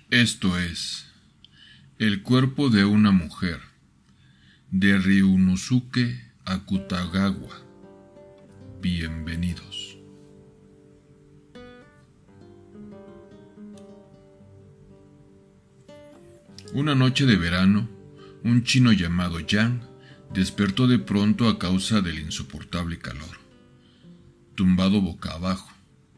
Esto es El cuerpo de una mujer, de Ryunosuke Akutagawa. Bienvenidos. Una noche de verano, un chino llamado Yang despertó de pronto a causa del insoportable calor, tumbado boca abajo,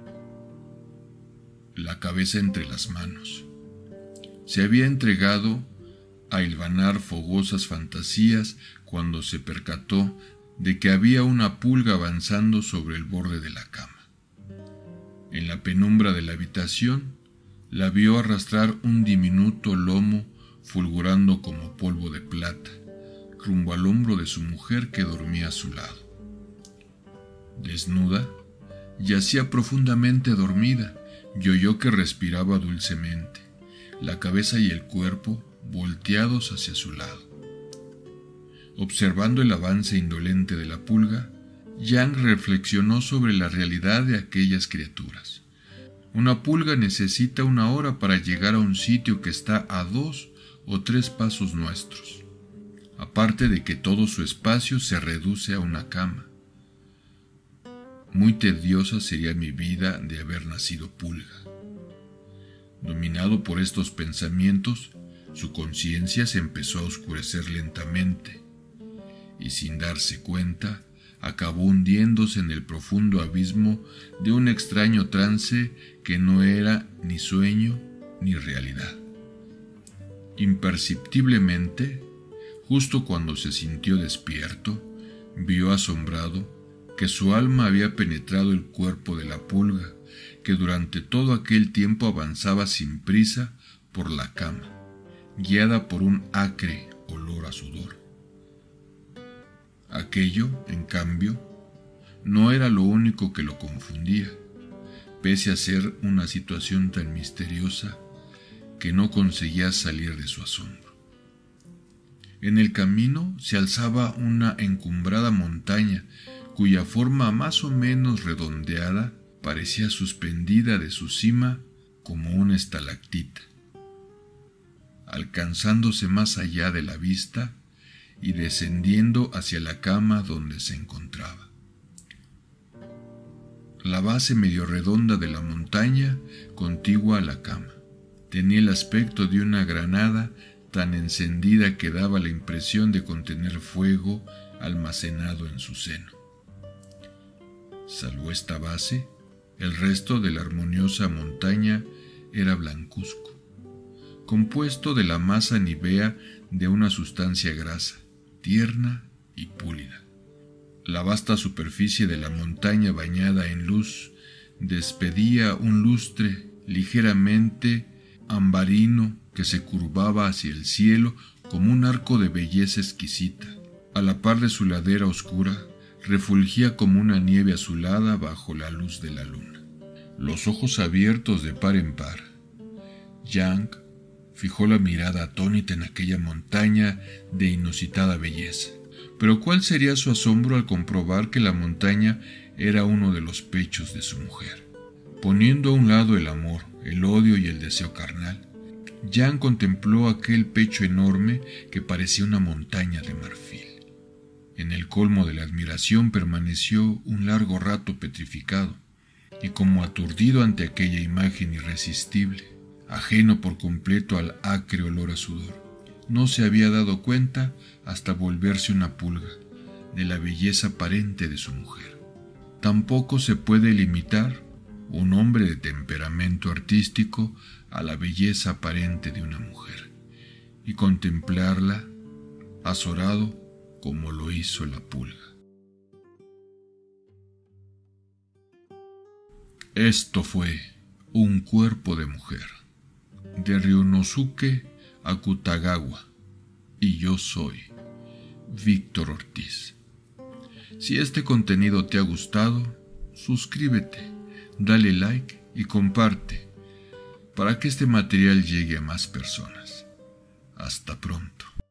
la cabeza entre las manos. Se había entregado a hilvanar fogosas fantasías cuando se percató de que había una pulga avanzando sobre el borde de la cama. En la penumbra de la habitación, la vio arrastrar un diminuto lomo fulgurando como polvo de plata, rumbo al hombro de su mujer que dormía a su lado. Desnuda, yacía profundamente dormida y oyó que respiraba dulcemente, la cabeza y el cuerpo volteados hacia su lado. Observando el avance indolente de la pulga, Yang reflexionó sobre la realidad de aquellas criaturas. Una pulga necesita 1 hora para llegar a un sitio que está a 2 o 3 pasos nuestros, aparte de que todo su espacio se reduce a una cama. Muy tediosa sería mi vida de haber nacido pulga. Dominado por estos pensamientos, su conciencia se empezó a oscurecer lentamente, y sin darse cuenta, acabó hundiéndose en el profundo abismo de un extraño trance que no era ni sueño ni realidad. Imperceptiblemente, justo cuando se sintió despierto, vio asombrado que su alma había penetrado el cuerpo de la pulga, que durante todo aquel tiempo avanzaba sin prisa por la cama, guiada por un acre olor a sudor. Aquello, en cambio, no era lo único que lo confundía, pese a ser una situación tan misteriosa que no conseguía salir de su asombro. En el camino se alzaba una encumbrada montaña cuya forma más o menos redondeada parecía suspendida de su cima como una estalactita, alcanzándose más allá de la vista y descendiendo hacia la cama donde se encontraba. La base medio redonda de la montaña, contigua a la cama, tenía el aspecto de una granada tan encendida que daba la impresión de contener fuego almacenado en su seno. Salvo esta base, el resto de la armoniosa montaña era blancuzco, compuesto de la masa nívea de una sustancia grasa, tierna y púlida. La vasta superficie de la montaña bañada en luz despedía un lustre ligeramente ambarino que se curvaba hacia el cielo como un arco de belleza exquisita. A la par de su ladera oscura, refulgía como una nieve azulada bajo la luz de la luna. Los ojos abiertos de par en par, Yang fijó la mirada atónita en aquella montaña de inusitada belleza. Pero ¿cuál sería su asombro al comprobar que la montaña era uno de los pechos de su mujer? Poniendo a un lado el amor, el odio y el deseo carnal, Yang contempló aquel pecho enorme que parecía una montaña de marfil. En el colmo de la admiración permaneció un largo rato petrificado, y como aturdido ante aquella imagen irresistible, ajeno por completo al acre olor a sudor. No se había dado cuenta hasta volverse una pulga de la belleza aparente de su mujer. Tampoco se puede limitar un hombre de temperamento artístico a la belleza aparente de una mujer y contemplarla azorado como lo hizo la pulga. Esto fue Un cuerpo de mujer, de Ryunosuke Akutagawa, y yo soy Víctor Ortiz. Si este contenido te ha gustado, suscríbete, dale like y comparte para que este material llegue a más personas. Hasta pronto.